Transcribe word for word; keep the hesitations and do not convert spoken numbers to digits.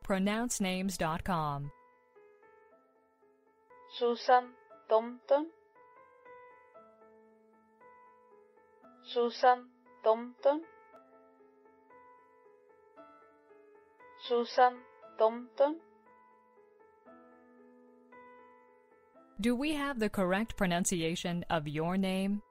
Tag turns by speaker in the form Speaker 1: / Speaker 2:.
Speaker 1: pronounce names dot com.
Speaker 2: Sussan Taunton. Sussan Taunton. Sussan Taunton.
Speaker 1: Do we have the correct pronunciation of your name?